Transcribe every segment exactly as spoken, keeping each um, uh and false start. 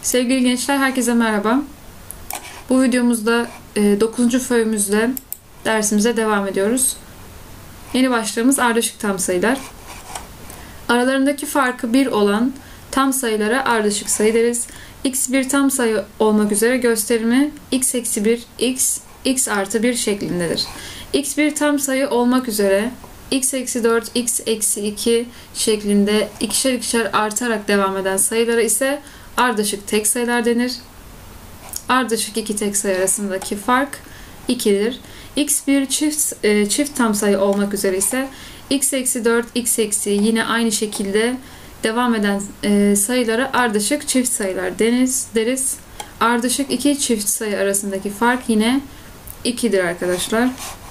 Sevgili gençler, herkese merhaba. Bu videomuzda e, dokuzuncu föyümüzle dersimize devam ediyoruz. Yeni başlığımız ardışık tam sayılar. Aralarındaki farkı bir olan tam sayılara ardışık sayı deriz. X bir tam sayı olmak üzere gösterimi x eksi bir, x, x artı bir şeklindedir. X bir tam sayı olmak üzere x eksi dört, x eksi iki şeklinde ikişer ikişer artarak devam eden sayılara ise ardışık tek sayılar denir. Ardışık iki tek sayı arasındaki fark ikidir. X bir çift, e, çift tam sayı olmak üzere ise x eksi dört, x eksi yine aynı şekilde devam eden e, sayılara ardışık çift sayılar deniz, deriz. Ardışık iki çift sayı arasındaki fark yine ikidir arkadaşlar.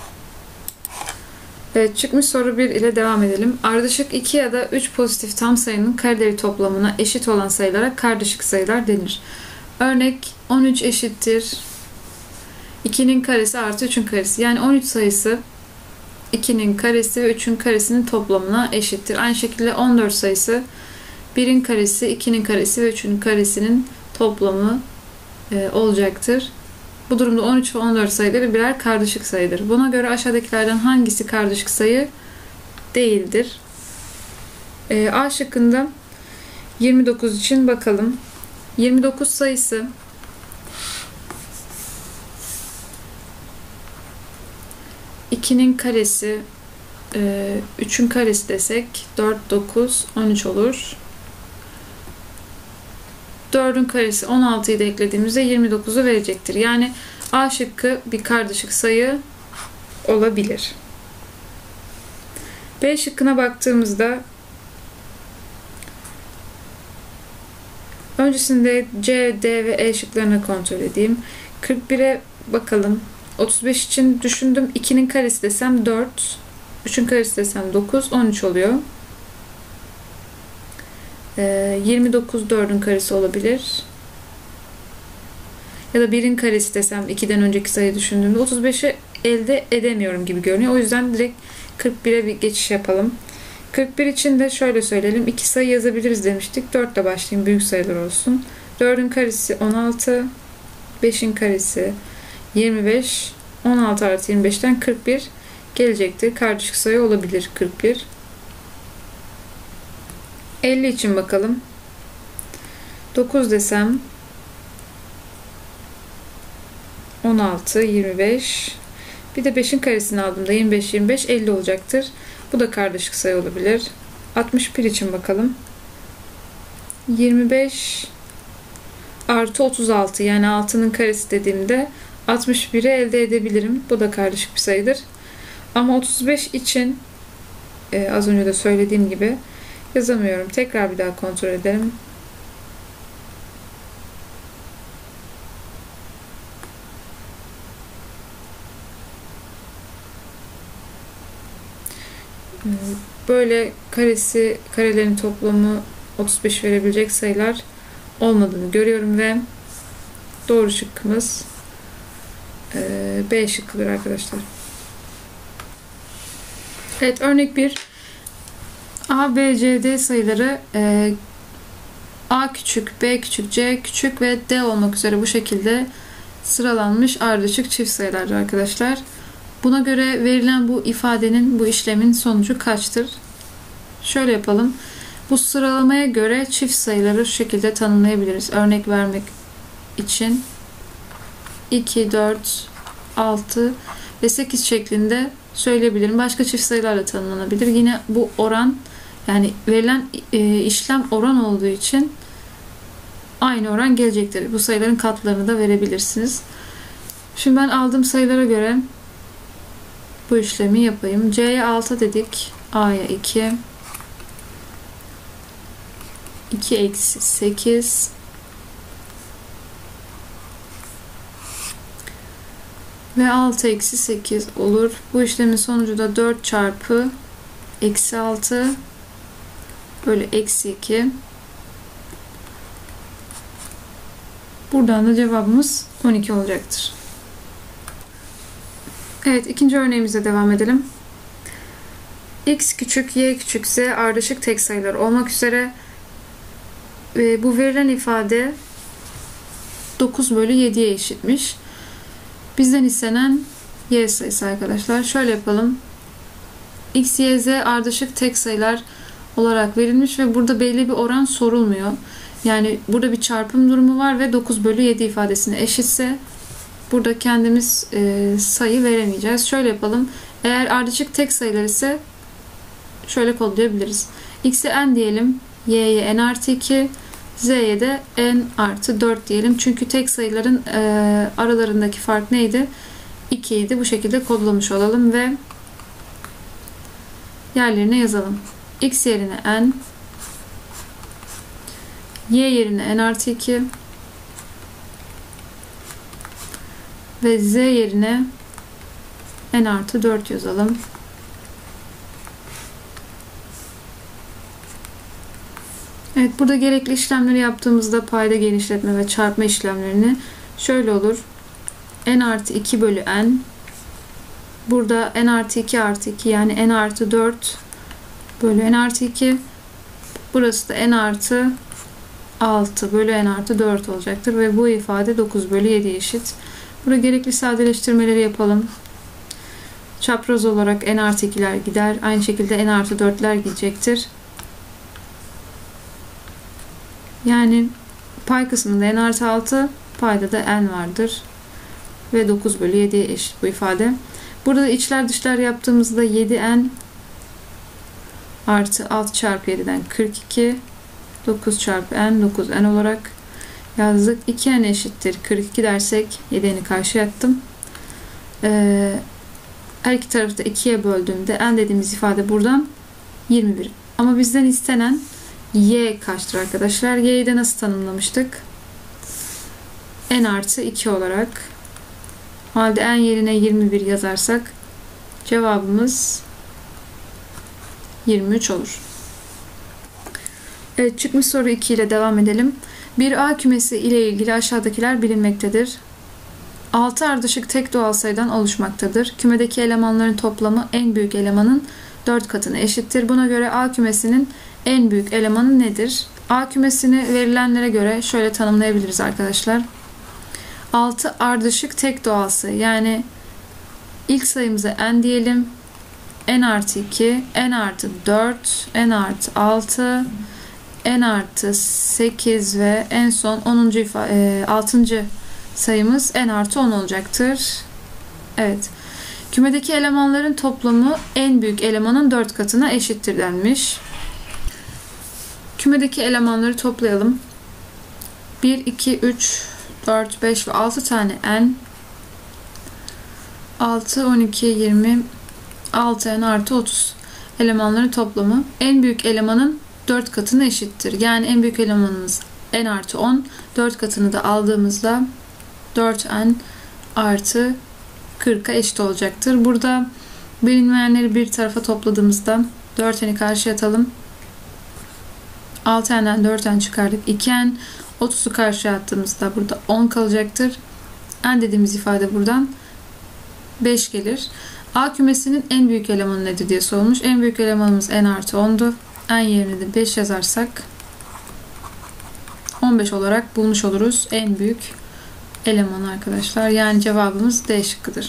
Evet, çıkmış soru bir ile devam edelim. Ardışık iki ya da üç pozitif tam sayının kareleri toplamına eşit olan sayılara kardışık sayılar denir. Örnek on üç eşittir ikinin karesi artı üçün karesi. Yani on üç sayısı ikinin karesi ve üçün karesinin toplamına eşittir. Aynı şekilde on dört sayısı birin karesi, ikinin karesi ve üçün karesinin toplamı e, olacaktır. Bu durumda on üç ve on dört sayıları birer kardışık sayıdır. Buna göre aşağıdakilerden hangisi kardışık sayı değildir? E, A şıkkında yirmi dokuz için bakalım. yirmi dokuz sayısı ikinin karesi, e, üçün karesi desek dört, dokuz, on üç olur. dördün karesi on altıyı da eklediğimizde yirmi dokuzu verecektir. Yani A şıkkı bir kardışık sayı olabilir. B şıkkına baktığımızda öncesinde C, D ve E şıklarını kontrol edeyim. kırk bire bakalım. otuz beş için düşündüm. ikinin karesi desem dört, üçün karesi desem dokuz, on üç oluyor. yirmi dokuz dördün karesi olabilir. Ya da birin karesi desem ikiden önceki sayı düşündüğümde otuz beşi elde edemiyorum gibi görünüyor. O yüzden direkt kırk bire bir geçiş yapalım. kırk bir için de şöyle söyleyelim. iki sayı yazabiliriz demiştik. dört ile başlayayım. Büyük sayılar olsun. dördün karesi on altı. beşin karesi yirmi beş. on altı artı yirmi beşten kırk bir gelecektir. Kardışık sayı olabilir kırk bir. elli için bakalım. dokuz desem on altı, yirmi beş. Bir de beşin karesini aldığımda yirmi beş, yirmi beş, elli olacaktır. Bu da kardışık sayı olabilir. altmış bir için bakalım. yirmi beş artı otuz altı, yani altının karesi dediğimde altmış biri elde edebilirim. Bu da kardışık bir sayıdır. Ama otuz beş için e, az önce de söylediğim gibi yazamıyorum. Tekrar bir daha kontrol edelim. Böyle karesi, karelerin toplamı otuz beş verebilecek sayılar olmadığını görüyorum ve doğru şıkkımız e, B şıkkıdır arkadaşlar. Evet, örnek bir. A, B, C, D sayıları e, A küçük, B küçük, C küçük ve D olmak üzere bu şekilde sıralanmış ardışık çift sayılardır arkadaşlar. Buna göre verilen bu ifadenin, bu işlemin sonucu kaçtır? Şöyle yapalım. Bu sıralamaya göre çift sayıları şu şekilde tanımlayabiliriz. Örnek vermek için iki, dört, altı ve sekiz şeklinde söyleyebilirim. Başka çift sayılarla tanımlanabilir. Yine bu oran, yani verilen e, işlem oran olduğu için aynı oran gelecektir. Bu sayıların katlarını da verebilirsiniz. Şimdi ben aldığım sayılara göre bu işlemi yapayım. C'ye altı dedik. A'ya iki. iki eksi sekiz. Ve altı eksi sekiz olur. Bu işlemin sonucu da dört çarpı eksi altı bölü eksi iki. Buradan da cevabımız on iki olacaktır. Evet, ikinci örneğimize devam edelim. X küçük, Y küçük, Z ardışık tek sayılar olmak üzere e, bu verilen ifade dokuz bölü yediye eşitmiş. Bizden istenen y sayısı arkadaşlar. Şöyle yapalım. X, Y, Z ardışık tek sayılar olarak verilmiş ve burada belli bir oran sorulmuyor. Yani burada bir çarpım durumu var ve dokuz bölü yedi ifadesine eşitse burada kendimiz e, sayı veremeyeceğiz. Şöyle yapalım. Eğer ardışık tek sayılar ise şöyle kodlayabiliriz. X'e n diyelim. Y'ye n artı iki. Z'ye de n artı dört diyelim. Çünkü tek sayıların e, aralarındaki fark neydi? iki idi. Bu şekilde kodlamış olalım ve yerlerine yazalım. X yerine n, Y yerine n artı iki ve Z yerine n artı dört yazalım. Evet, burada gerekli işlemleri yaptığımızda payda genişletme ve çarpma işlemlerini şöyle olur. N artı iki bölü n. Burada n artı iki artı iki, yani n artı dört bölü n artı iki. Burası da n artı altı bölü n artı dört olacaktır ve bu ifade dokuz bölü yediye eşit. Burada gerekli sadeleştirmeleri yapalım. Çapraz olarak n artı ikiler gider. Aynı şekilde n artı dörtler gidecektir. Yani pay kısmında n artı altı, payda da n vardır. Ve dokuz bölü yediye eşit bu ifade. Burada da içler dışlar yaptığımızda yedi n artı altı çarpı yediden kırk iki. dokuz çarpı n, dokuz n olarak yazdık. iki n eşittir kırk iki dersek yedi n'i karşıya attım. Ee, her iki tarafı da ikiye böldüğümde n dediğimiz ifade buradan yirmi bir. Ama bizden istenen y kaçtır arkadaşlar? Y'yi de nasıl tanımlamıştık? N artı iki olarak. O halde n yerine yirmi bir yazarsak cevabımız yirmi üç olur. Evet, çıkmış soru iki ile devam edelim. Bir A kümesi ile ilgili aşağıdakiler bilinmektedir. altı ardışık tek doğal sayıdan oluşmaktadır. Kümedeki elemanların toplamı en büyük elemanın dört katına eşittir. Buna göre A kümesinin en büyük elemanı nedir? A kümesini verilenlere göre şöyle tanımlayabiliriz arkadaşlar. altı ardışık tek doğal sayı. Yani ilk sayımıza n diyelim. N artı iki, n artı dört, n artı altı, n artı sekiz ve en son onuncu e, altıncı sayımız n artı on olacaktır. Evet. Kümedeki elemanların toplamı en büyük elemanın dört katına eşittir denmiş. Kümedeki elemanları toplayalım. bir, iki, üç, dört, beş ve altı tane n. altı, on iki, yirmi, altı n artı otuz elemanların toplamı en büyük elemanın dört katına eşittir. Yani en büyük elemanımız n artı on. dört katını da aldığımızda dört n artı kırka eşit olacaktır. Burada bilinmeyenleri bir tarafa topladığımızda dört n'i karşıya atalım. altı n'den dört n çıkardık. iki n. otuzu karşıya attığımızda burada on kalacaktır. N dediğimiz ifade buradan beş gelir. A kümesinin en büyük elemanı nedir diye sorulmuş. En büyük elemanımız n artı on'du. N yerine de beş yazarsak on beş olarak bulmuş oluruz en büyük elemanı arkadaşlar. Yani cevabımız D şıkkıdır.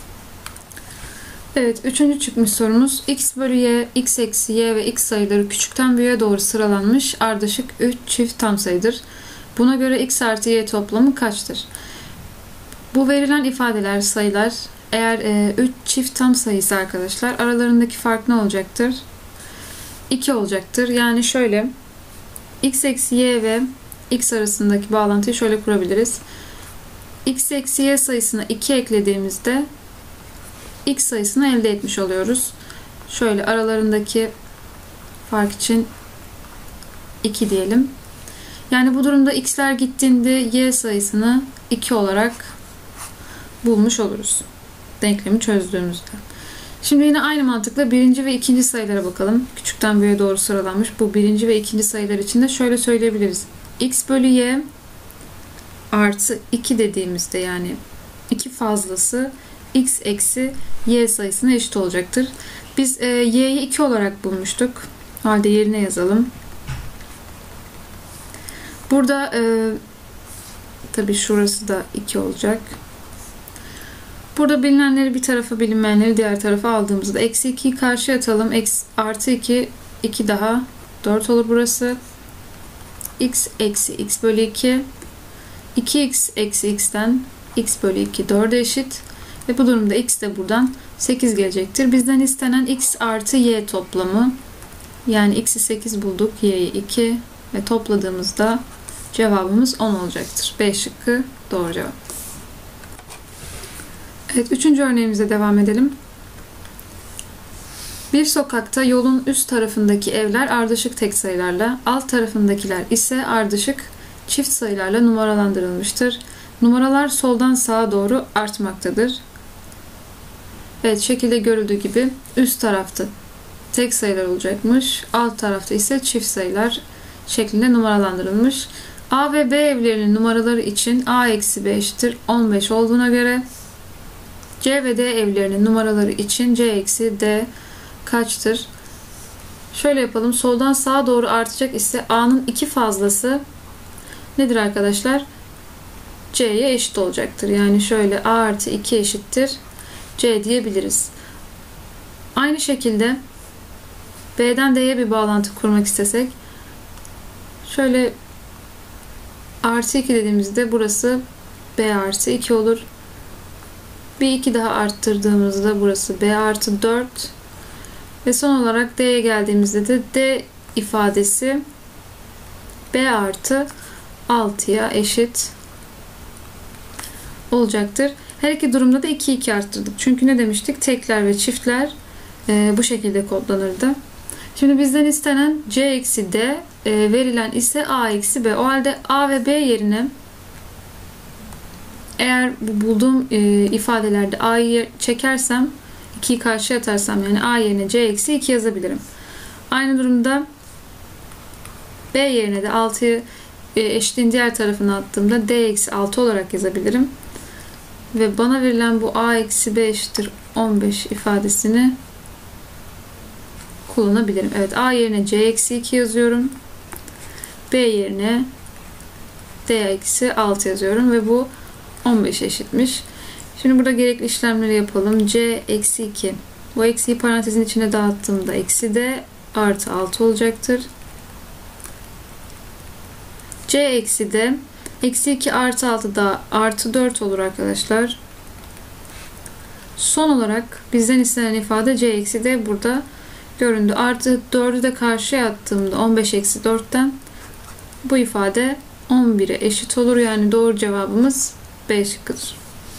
Evet, üçüncü çıkmış sorumuz. X bölü y, x eksi y ve x sayıları küçükten büyüğe doğru sıralanmış ardışık üç çift tam sayıdır. Buna göre x artı y toplamı kaçtır? Bu verilen ifadeler, sayılar eğer üç e, çift tam sayısı arkadaşlar, aralarındaki fark ne olacaktır? iki olacaktır. Yani şöyle, x eksi y ve x arasındaki bağlantıyı şöyle kurabiliriz. X eksi y sayısına iki eklediğimizde x sayısını elde etmiş oluyoruz. Şöyle aralarındaki fark için iki diyelim. Yani bu durumda x'ler gittiğinde y sayısını iki olarak bulmuş oluruz. Denklemi çözdüğümüzde. Şimdi yine aynı mantıkla birinci ve ikinci sayılara bakalım. Küçükten büyüğe doğru sıralanmış. Bu birinci ve ikinci sayılar için de şöyle söyleyebiliriz. X bölü y artı iki dediğimizde, yani iki fazlası x eksi y sayısına eşit olacaktır. Biz e, y'yi iki olarak bulmuştuk. O halde yerine yazalım. Burada e, Tabii şurası da iki olacak. Burada bilinenleri bir tarafa, bilinmeyenleri diğer tarafa aldığımızda eksi ikiyi karşıya atalım. Eksi, artı iki, iki daha dört olur burası. X eksi x bölü iki. iki x eksi x'ten x bölü iki dörde eşit. Ve bu durumda x de buradan sekiz gelecektir. Bizden istenen x artı y toplamı. Yani x'i sekiz bulduk. Y'yi iki. Ve topladığımızda cevabımız on olacaktır. B şıkkı doğru cevap. Evet, üçüncü örneğimize devam edelim. Bir sokakta yolun üst tarafındaki evler ardışık tek sayılarla, alt tarafındakiler ise ardışık çift sayılarla numaralandırılmıştır. Numaralar soldan sağa doğru artmaktadır. Evet, şekilde görüldüğü gibi üst tarafta tek sayılar olacakmış, alt tarafta ise çift sayılar şeklinde numaralandırılmış. A ve B evlerinin numaraları için A eksi B eşittir on beş olduğuna göre C ve D evlerinin numaraları için C eksi D kaçtır? Şöyle yapalım. Soldan sağa doğru artacak ise A'nın iki fazlası nedir arkadaşlar? C'ye eşit olacaktır. Yani şöyle A artı iki eşittir C diyebiliriz. Aynı şekilde B'den D'ye bir bağlantı kurmak istesek şöyle artı iki dediğimizde burası B artı iki olur. Bir iki daha arttırdığımızda burası B artı dört. Ve son olarak D'ye geldiğimizde de D ifadesi B artı altıya eşit olacaktır. Her iki durumda da iki iki arttırdık. Çünkü ne demiştik? Tekler ve çiftler e, bu şekilde kodlanırdı. Şimdi bizden istenen C eksi D, e, verilen ise A eksi B. O halde A ve B yerine eğer bu bulduğum e, ifadelerde A'yı çekersem, ikiyi karşıya atarsam, yani A yerine C eksi iki yazabilirim. Aynı durumda B yerine de altıyı e, eşitliğin diğer tarafına attığımda D eksi altı olarak yazabilirim. Ve bana verilen bu A eksi B eşittir on beş ifadesini kullanabilirim. Evet, A yerine C eksi iki yazıyorum. B yerine D eksi altı yazıyorum ve bu on beş eşitmiş. Şimdi burada gerekli işlemleri yapalım. C eksi iki. Bu eksiyi parantezin içine dağıttığımda eksi D artı altı olacaktır. C eksi D eksi iki artı altı da artı dört olur arkadaşlar. Son olarak bizden istenen ifade C eksi D burada göründü. Artı dördü de karşıya attığımda on beş eksi dörtten bu ifade on bire eşit olur. Yani doğru cevabımız B şıkkıdır.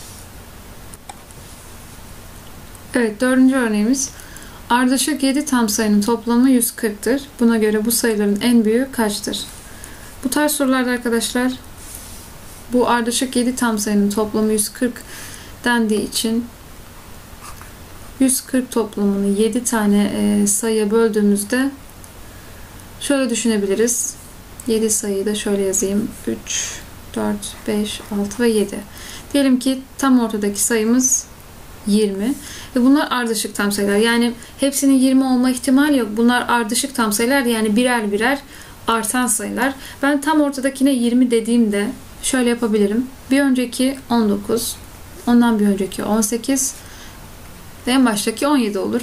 Evet, dördüncü örneğimiz. Ardışık yedi tam sayının toplamı yüz kırktır. Buna göre bu sayıların en büyüğü kaçtır? Bu tarz sorularda arkadaşlar bu ardışık yedi tam sayının toplamı yüz kırk dendiği için yüz kırk toplamını yedi tane e, sayıya böldüğümüzde şöyle düşünebiliriz. yedi sayıyı da şöyle yazayım. üç, dört, beş, altı ve yedi. Diyelim ki tam ortadaki sayımız yirmi. Ve bunlar ardışık tam sayılar. Yani hepsinin yirmi olma ihtimali yok. Bunlar ardışık tam sayılar. Yani birer birer artan sayılar. Ben tam ortadakine yirmi dediğimde şöyle yapabilirim. Bir önceki on dokuz. Ondan bir önceki on sekiz. Ve en baştaki on yedi olur.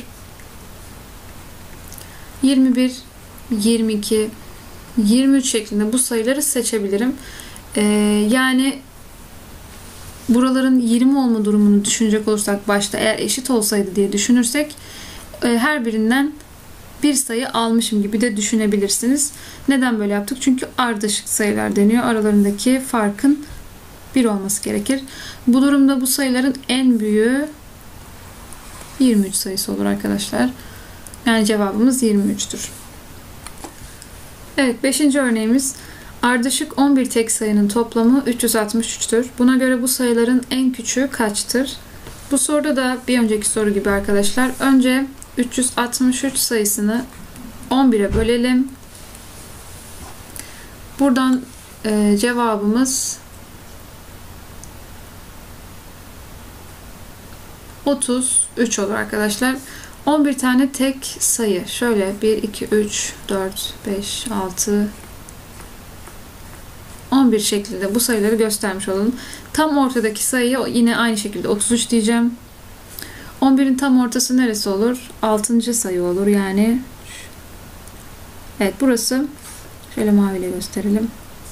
yirmi bir, yirmi iki, yirmi üç şeklinde bu sayıları seçebilirim. Ee, yani buraların yirmi olma durumunu düşünecek olursak başta eğer eşit olsaydı diye düşünürsek e, her birinden bir sayı almışım gibi de düşünebilirsiniz. Neden böyle yaptık? Çünkü ardışık sayılar deniyor. Aralarındaki farkın bir olması gerekir. Bu durumda bu sayıların en büyüğü yirmi üç sayısı olur arkadaşlar. Yani cevabımız yirmi üçtür. Evet, beşinci örneğimiz. Ardışık on bir tek sayının toplamı üç yüz altmış üçtür. Buna göre bu sayıların en küçüğü kaçtır? Bu soruda da bir önceki soru gibi arkadaşlar. Önce üç yüz altmış üç sayısını on bire bölelim. Buradan e, cevabımız otuz üç olur arkadaşlar. on bir tane tek sayı. Şöyle bir, iki, üç, dört, beş, altı, on on bir şeklinde bu sayıları göstermiş olalım. Tam ortadaki sayıya yine aynı şekilde otuz üç diyeceğim. on birin tam ortası neresi olur? altıncı sayı olur yani. Evet, burası. Şöyle maviyle gösterelim.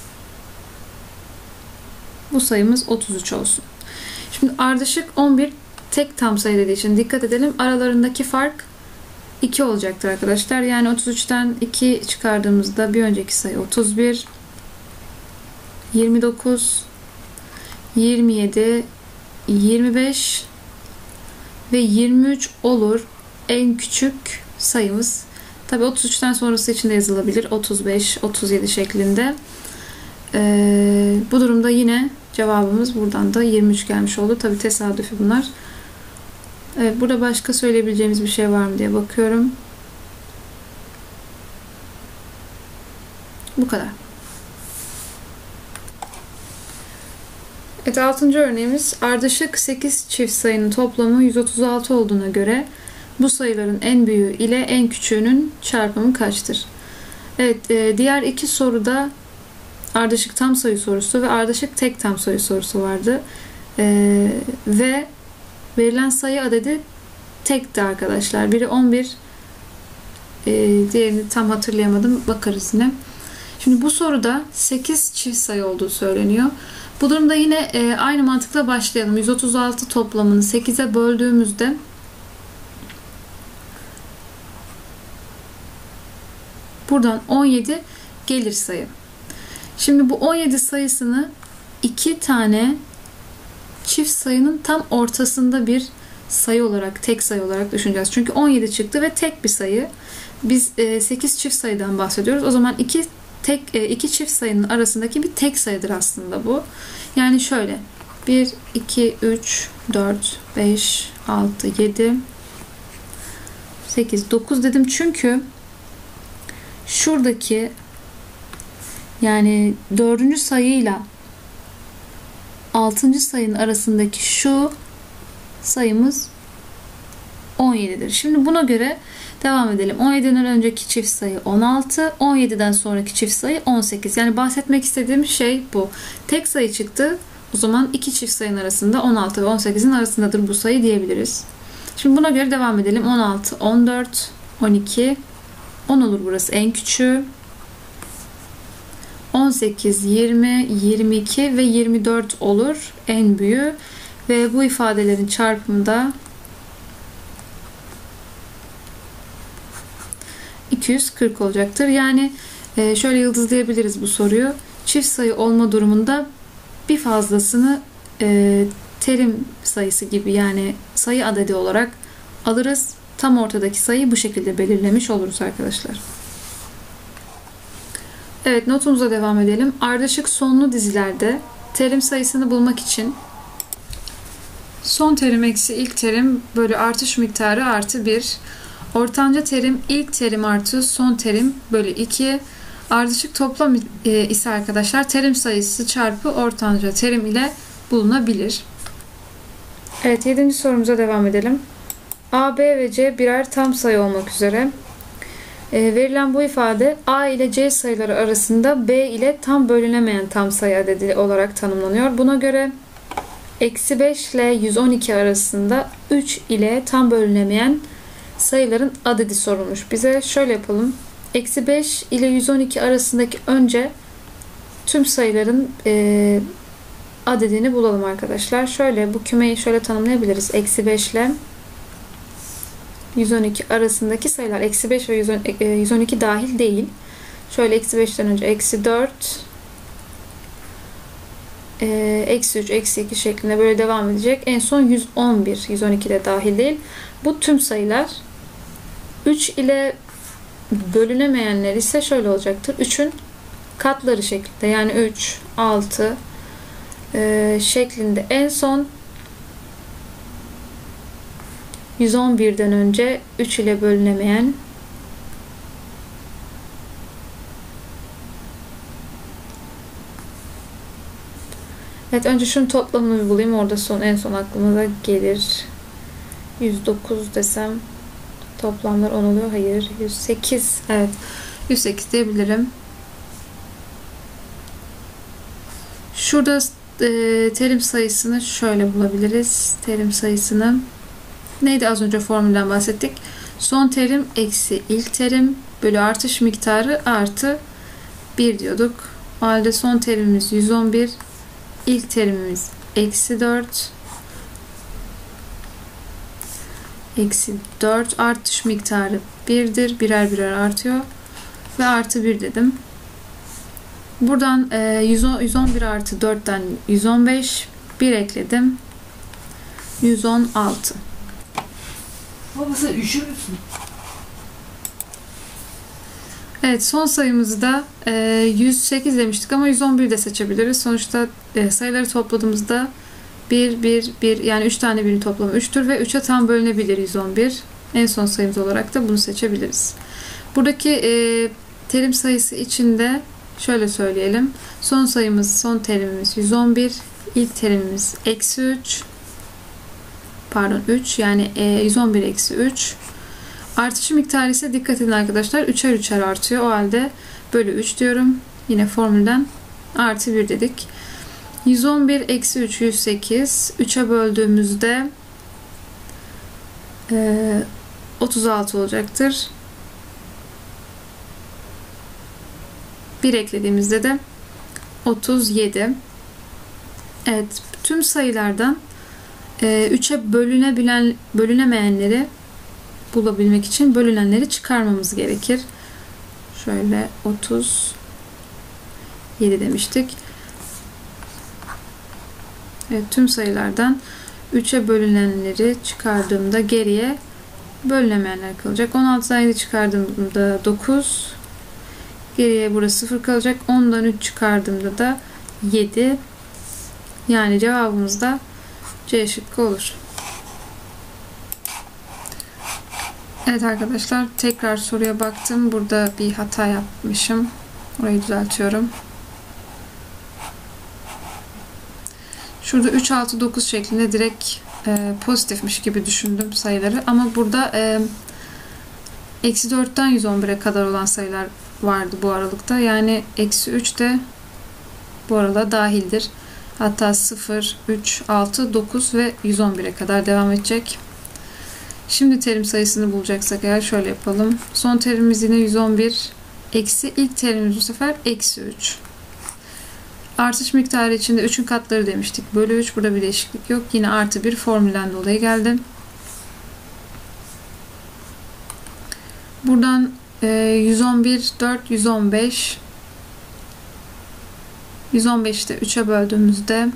Bu sayımız otuz üç olsun. Şimdi ardışık on bir tek tam sayı dediği için dikkat edelim. Aralarındaki fark iki olacaktır arkadaşlar. Yani otuz üçten iki çıkardığımızda bir önceki sayı otuz bir, yirmi dokuz, yirmi yedi, yirmi beş ve yirmi üç olur. En küçük sayımız. Tabii otuz üçten sonrası için de yazılabilir. otuz beş, otuz yedi şeklinde. Ee, bu durumda yine cevabımız buradan da yirmi üç gelmiş oldu. Tabii tesadüfi bunlar. Evet, burada başka söyleyebileceğimiz bir şey var mı diye bakıyorum. Bu kadar. Evet, altıncı örneğimiz ardışık sekiz çift sayının toplamı yüz otuz altı olduğuna göre bu sayıların en büyüğü ile en küçüğünün çarpımı kaçtır? Evet, e, diğer iki soruda ardışık tam sayı sorusu ve ardışık tek tam sayı sorusu vardı. E, ve verilen sayı adedi tekti arkadaşlar. Biri on bir, e, diğerini tam hatırlayamadım. Bakarız yine. Şimdi bu soruda sekiz çift sayı olduğu söyleniyor. Bu durumda yine e, aynı mantıkla başlayalım. yüz otuz altı toplamını sekize böldüğümüzde buradan on yedi gelir sayı. Şimdi bu on yedi sayısını iki tane çift sayının tam ortasında bir sayı olarak, tek sayı olarak düşüneceğiz. Çünkü on yedi çıktı ve tek bir sayı. Biz e, sekiz çift sayıdan bahsediyoruz. O zaman iki tek e, iki çift sayının arasındaki bir tek sayıdır aslında bu. Yani şöyle bir, iki, üç, dört, beş, altı, yedi, sekiz, dokuz dedim. Çünkü şuradaki yani dördüncü sayıyla altıncı sayının arasındaki şu sayımız on yedidir. Şimdi buna göre devam edelim. on yediden önceki çift sayı on altı, on yediden sonraki çift sayı on sekiz. Yani bahsetmek istediğim şey bu. Tek sayı çıktı. O zaman iki çift sayının arasında on altı ve on sekizin arasındadır bu sayı diyebiliriz. Şimdi buna göre devam edelim. on altı, on dört, on iki, on olur burası en küçüğü. on sekiz, yirmi, yirmi iki ve yirmi dört olur en büyüğü. Ve bu ifadelerin çarpımı da iki yüz kırk olacaktır. Yani şöyle yıldızlayabiliriz bu soruyu. Çift sayı olma durumunda bir fazlasını e, terim sayısı gibi, yani sayı adedi olarak alırız. Tam ortadaki sayıyı bu şekilde belirlemiş oluruz arkadaşlar. Evet, notumuza devam edelim. Ardışık sonlu dizilerde terim sayısını bulmak için son terim eksi ilk terim bölü artış miktarı artı bir. Ortanca terim ilk terim artı son terim bölü iki. Ardışık toplam ise arkadaşlar terim sayısı çarpı ortanca terim ile bulunabilir. Evet, yedinci sorumuza devam edelim. A, B ve C birer tam sayı olmak üzere e, verilen bu ifade A ile C sayıları arasında B ile tam bölünemeyen tam sayı adedi olarak tanımlanıyor. Buna göre eksi beş ile yüz on iki arasında üç ile tam bölünemeyen sayıların adedi sorulmuş bize. Şöyle yapalım. Eksi beş ile yüz on iki arasındaki önce tüm sayıların e, adedini bulalım arkadaşlar. Şöyle bu kümeyi şöyle tanımlayabiliriz. Eksi beş ile yüz on iki arasındaki sayılar. Eksi beş ve yüz on iki dahil değil. Şöyle eksi beşten önce eksi dört, e, eksi üç, eksi iki şeklinde böyle devam edecek. En son yüz on bir. yüz on iki de dahil değil. Bu tüm sayılar. üç ile bölünemeyenler ise şöyle olacaktır. üçün katları şeklinde. Yani üç, altı e, şeklinde. En son yüz on birden önce üç ile bölünemeyen evet, önce şunun toplamını bir bulayım. Orada son en son aklımıza gelir. yüz dokuz desem toplamlar on oluyor. Hayır. yüz sekiz. Evet. yüz sekiz diyebilirim. Şurada e, terim sayısını şöyle bulabiliriz. Terim sayısını neydi, az önce formülden bahsettik. Son terim eksi ilk terim bölü artış miktarı artı bir diyorduk. O halde son terimimiz yüz on bir, ilk terimimiz eksi dört, eksi dört, artış miktarı birdir. Birer birer artıyor ve artı bir dedim. Buradan e, yüz on, yüz on bir artı dörtten yüz on beş, bir ekledim. yüz on altı. Baba sen üşür müsün? Evet, son sayımızı da e, yüz sekiz demiştik ama yüz on bir de seçebiliriz. Sonuçta e, sayıları topladığımızda bir, bir, bir, yani üç tane birin toplamı üçtür ve üçe tam bölünebilir yüz on bir. En son sayımız olarak da bunu seçebiliriz. Buradaki e, terim sayısı içinde şöyle söyleyelim. Son sayımız, son terimimiz yüz on bir, ilk terimimiz eksi üç, pardon üç, yani e, yüz on bir eksi üç. Artış miktarı ise dikkat edin arkadaşlar, üçer üçer artıyor. O halde bölü üç diyorum. Yine formülden artı bir dedik. yüz on bir eksi üç yüz sekiz. üçe böldüğümüzde e, otuz altı olacaktır. bir eklediğimizde de otuz yedi. Evet, tüm sayılardan e, üçe bölünebilen, bölünemeyenleri bulabilmek için bölünenleri çıkarmamız gerekir. Şöyle otuz yedi demiştik. Evet, tüm sayılardan üçe bölünenleri çıkardığımda geriye bölünemeyenler kalacak. on altıdan yedi çıkardığımda dokuz. Geriye burası sıfır kalacak. ondan üç çıkardığımda da yedi. Yani cevabımız da C şıkkı olur. Evet arkadaşlar, tekrar soruya baktım. Burada bir hata yapmışım. Orayı düzeltiyorum. Şurada üç, altı, dokuz şeklinde direkt e, pozitifmiş gibi düşündüm sayıları. Ama burada e, eksi dörtten yüz on bire kadar olan sayılar vardı bu aralıkta. Yani eksi üç de bu arada dahildir. Hatta sıfır, üç, altı, dokuz ve yüz on bire kadar devam edecek. Şimdi terim sayısını bulacaksak eğer şöyle yapalım. Son terimimiz yine yüz on bir. Eksi ilk terimimiz bu sefer eksi üç. Artış miktarı içinde üçün katları demiştik. Bölü üç. Burada bir değişiklik yok. Yine artı bir formülden dolayı geldi. Buradan e, yüz on bir, dört, yüz on beş. yüz on beşi de üçe böldüğümüzde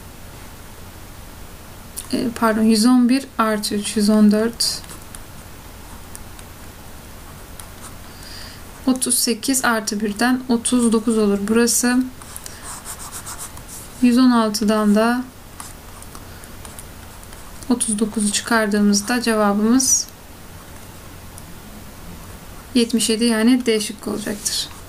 e, pardon yüz on bir artı üç, yüz on dört. otuz sekiz artı birden otuz dokuz olur burası. yüz on altıdan da otuz dokuzu çıkardığımızda cevabımız yetmiş yedi, yani D şıkkı olacaktır.